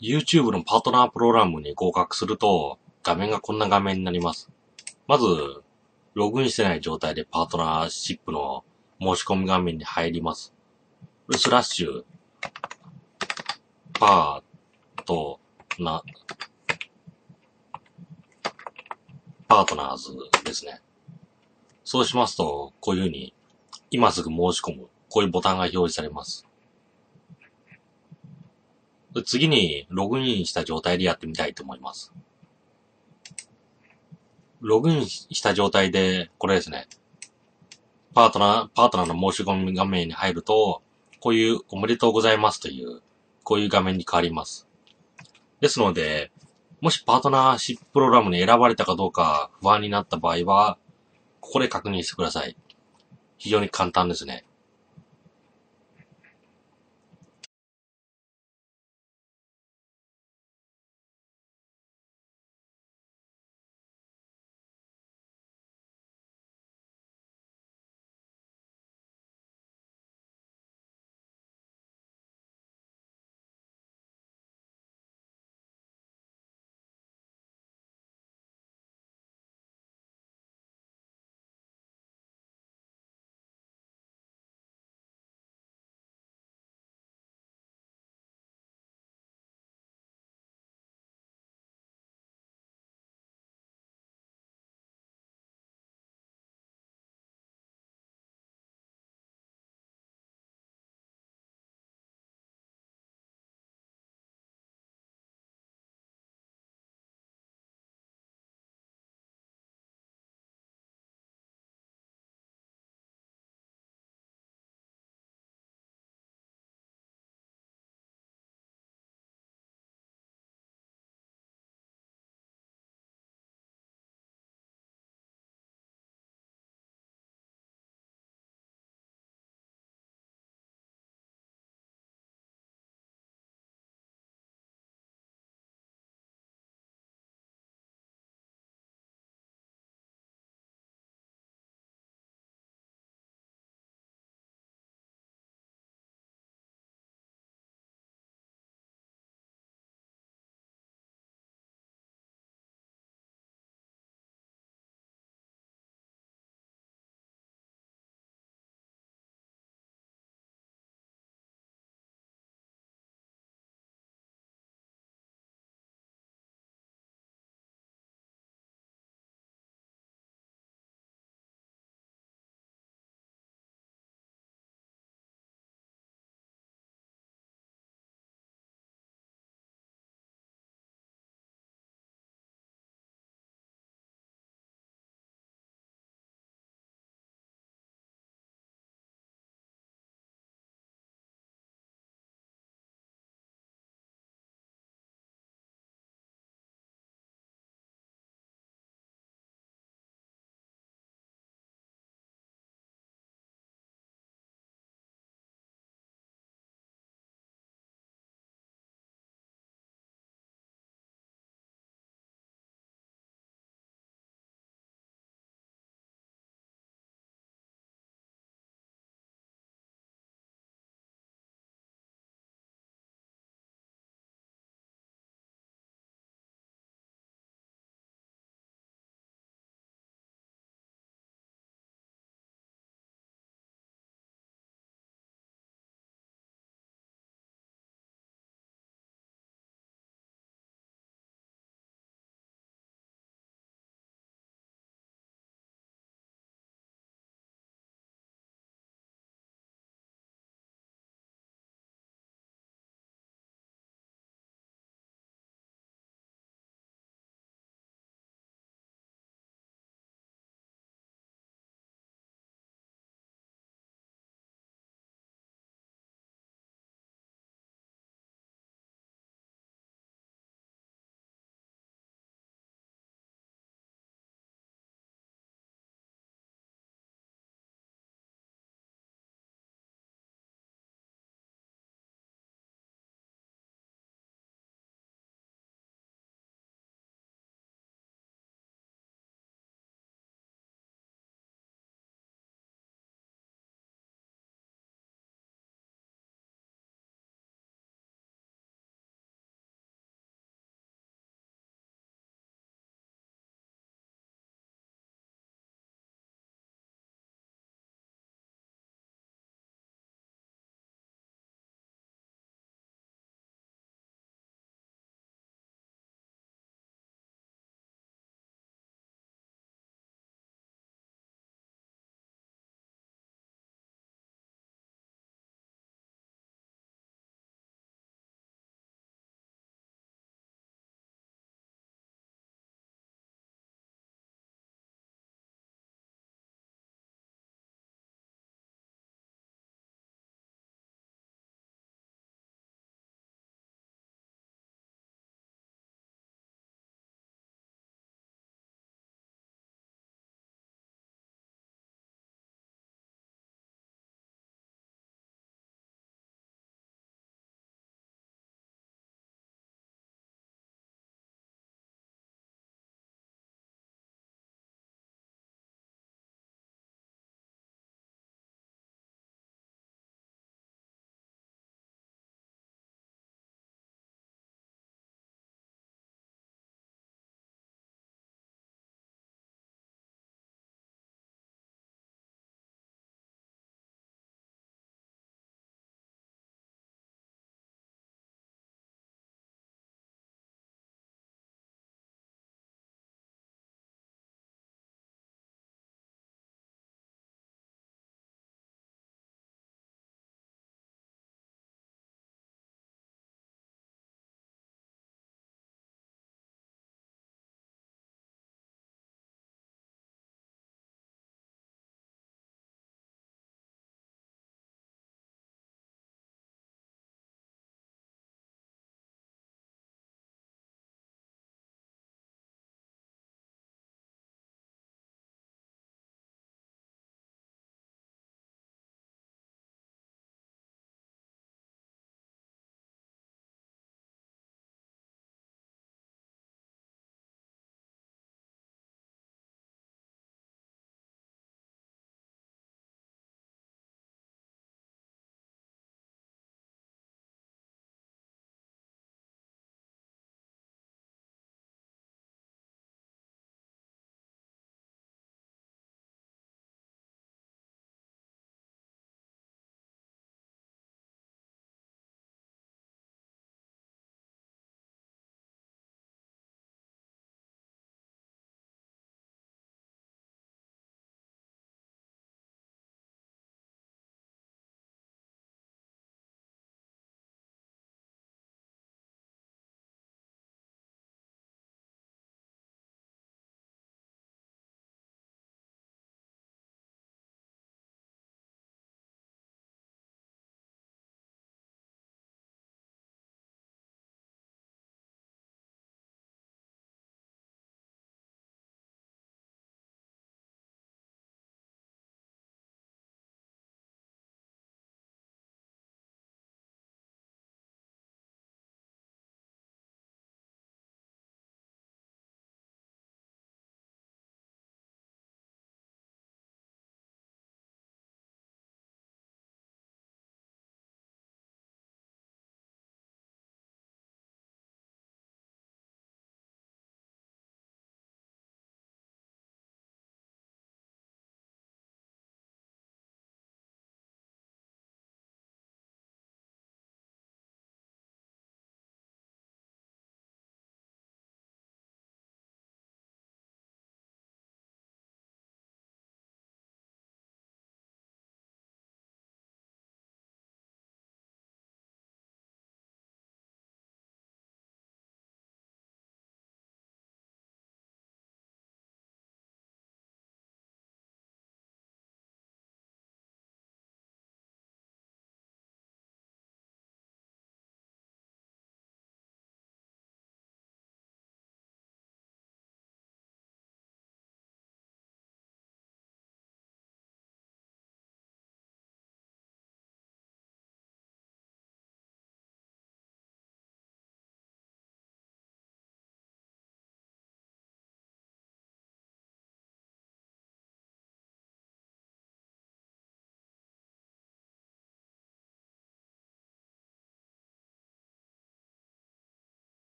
YouTube のパートナープログラムに合格すると、画面がこんな画面になります。まず、ログインしてない状態でパートナーシップの申し込み画面に入ります。スラッシュ、パートナーズですね。そうしますと、こういう風に、今すぐ申し込む、こういうボタンが表示されます。次に、ログインした状態でやってみたいと思います。ログインした状態で、これですね。パートナーの申し込み画面に入ると、こういうおめでとうございますという、こういう画面に変わります。ですので、もしパートナーシッププログラムに選ばれたかどうか不安になった場合は、ここで確認してください。非常に簡単ですね。